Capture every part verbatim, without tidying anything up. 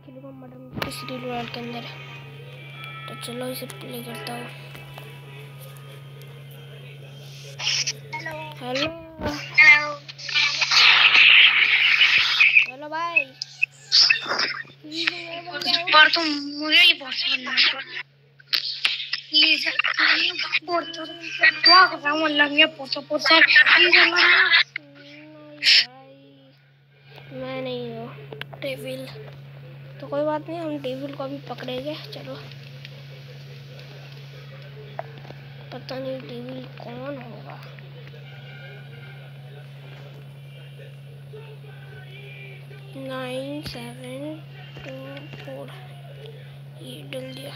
खेलूंगा murder mystery royal के अंदर। तो चलो इसे प्ले करता हूँ। हेलो हेलो हेलो भाई। पर तुम मुझे ही बहुत समझना please por todo vamos la mía por por ser please मैं नहीं हूँ डेविल। तो कोई बात नहीं, हम डेविल को अभी पकड़ेंगे। चलो, पता नहीं डेविल कौन होगा। नाइन सेवन टू फोर ये डल दिया।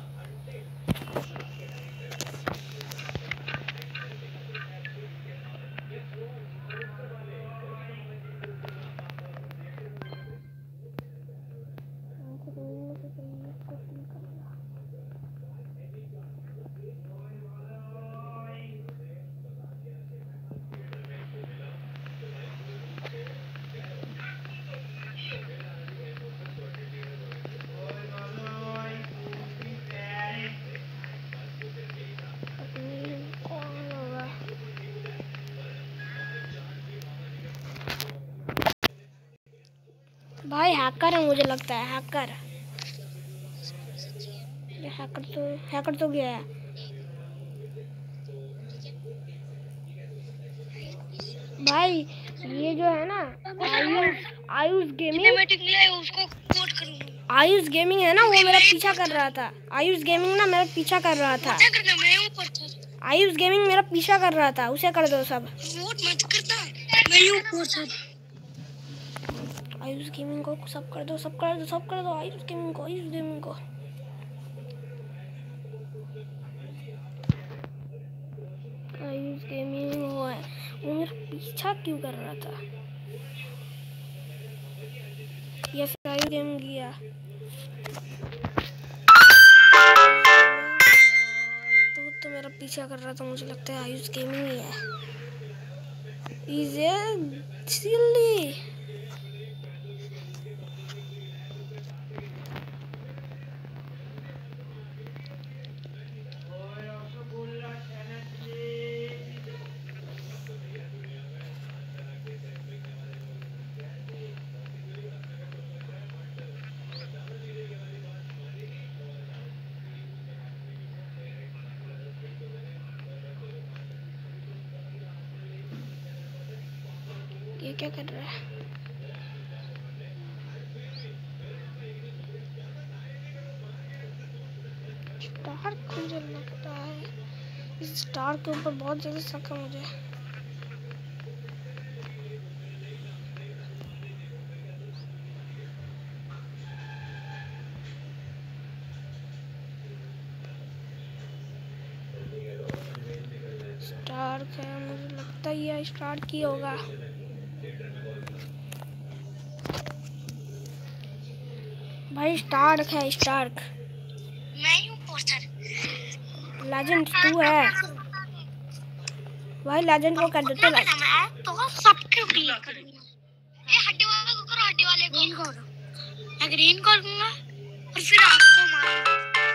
भाई हैकर है, मुझे लगता है हैकर। हैकर तो हैकर तो गया है भाई। ये जो है ना आयुष आयुष गेमिंग, उसको कोड करूंगा। आयुष गेमिंग है ना, वो मेरा पीछा कर रहा था। आयुष गेमिंग ना मेरा पीछा कर रहा था। आयुष गेमिंग मेरा पीछा कर रहा था, उसे कर दो सब। वोट मत करता, मैं यूं कर सकता। आयुष गेमिंग को सब कर दो, सब कर दो, सब कर दो। आयुष गेमिंग को, आयुष गेमिंग को। आयुष गेमिंग वो है, वो मेरा पीछा क्यों कर रहा था? ये फिर आयुष गेमिंग गया। तो तो मेरा पीछा कर रहा था, मुझे लगता है आयुष गेमिंग ही है। इजे सिल्ली ये क्या कर रहा है? स्टार मुझे लगता है इस स्टार के ऊपर बहुत ज्यादा शक है मुझे। स्टार है, मुझे लगता ही है स्टार की होगा। भाई स्टार्क है, स्टार्क। मैं यूं पोस्टर लेजेंड तू है भाई, लेजेंड को कर देते। मैं तो सबके क्लिक करूंगा। ए हड्डी वाले को करो, हड्डी वाले को ग्रीन करो। मैं ग्रीन करूंगा और फिर आपको मारूंगा।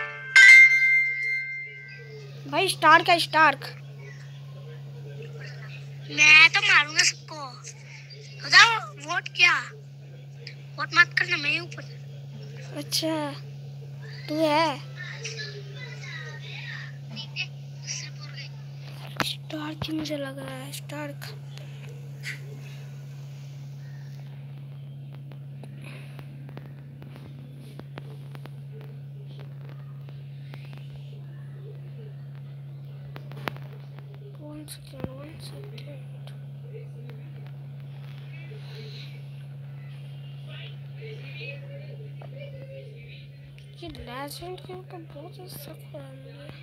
भाई स्टार्क है, स्टार्क। मैं तो मारूंगा सबको। बताओ वोट क्या? वोट मत करना, मैं ऊपर। अच्छा तू है स्टार्क ही मुझे लग रहा है, Stark. One second one second ये लेजेंड के ऊपर बहुत ही शक है मुझे।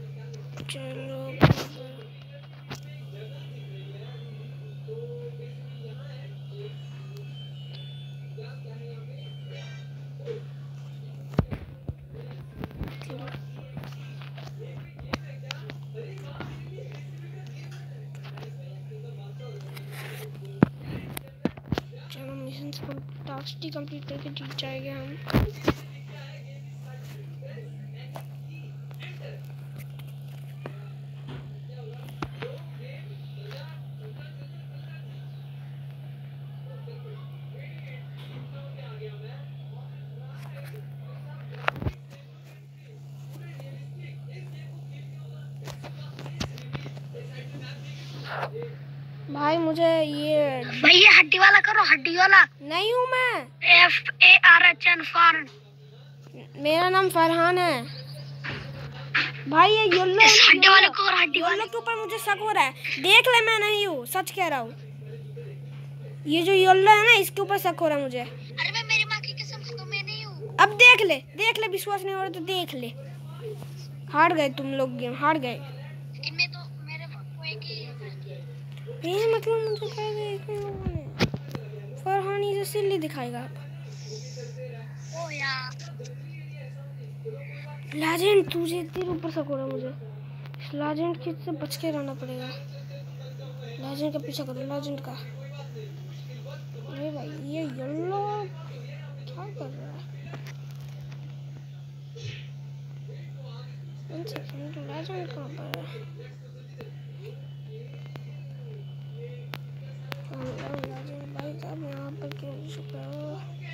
चलो टास्क कंप्लीट करके जीत जाएंगे हम। भाई मुझे ये भैया हड्डी वाला करो, हड्डी वाला। नहीं हूँ मैं। F A R H N फॉरन। मेरा नाम फरहान है। भाई ये येलो है, हड्डी वाले को, हड्डी वाले येलो के ऊपर मुझे शक हो रहा है। देख ले, मैं नहीं हूँ, सच कह रहा हूँ। ये जो येलो है ना, इसके ऊपर शक हो रहा है मुझे। अरे मैं मेरी माँ की कसम से तो मैं नहीं हूँ। अब देख ले, देख ले, विश्वास नहीं हो रहा तो देख ले। हार गए तुम लोग, गेम हार गए। इनमें तो मेरे को एक ही ये मतलब मुझे कह गए इतने लोगों ने। फरहान ये सिल्ली दिखाएगा आप। ओ यार लेजेंड, तुझे तेरे ऊपर शक हो रहा है मुझे। लेजेंड के से बच के रहना पड़ेगा। लेजेंड का पीछा करो, लेजेंड का। अरे भाई ये येलो क्या कर रहा है? वन सेकंड, लेजेंड कहाँ पर है? लेजेंड भाई साहब यहाँ पर क्यों छुपा हो?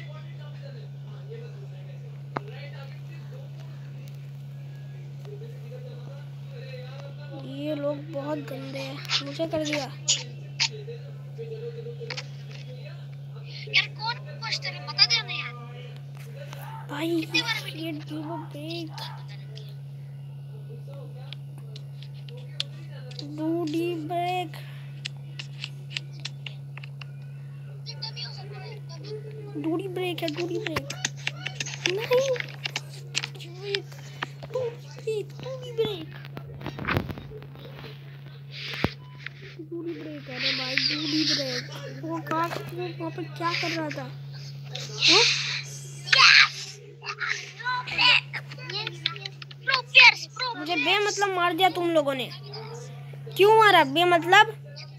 ये लोग बहुत गंदे हैं। मुझे कर दिया यार, कौन पोस्टर है बता दे ना यार भाई। ये डीवो ब्रेक, डूडी ब्रेक, डूडी ब्रेक है, डूडी ब्रेक नहीं, डूडी ब्रेक, डूडी ब्रेक है रे भाई, डूडी ब्रेक। वो कहाँ वो वहाँ पर क्या कर रहा था? हाँ? मुझे बेमतलब मार दिया तुम लोगों ने। क्यों मारा बेमतलब?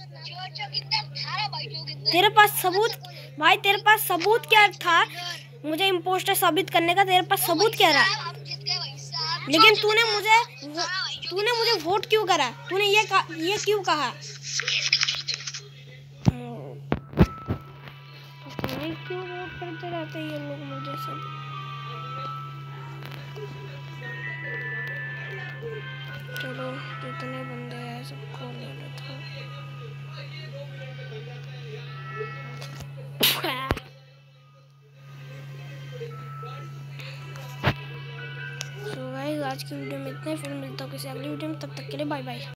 तेरे पास सबूत भाई, तेरे पास सबूत क्या था मुझे इम्पोस्टर साबित करने का? तेरे पास सबूत क्या रहा? लेकिन तूने मुझे तूने मुझे वोट क्यों करा? तूने ये ये क्यों कहा? पता नहीं क्यों वोट करते रहते ये लोग मुझे सब। चलो जितने बंदे हैं सबको ले लेता हूँ। सो गाइस आज की वीडियो में इतना ही। फिर मिलता हूँ किसी अगली वीडियो में, तब तक के लिए बाय बाय।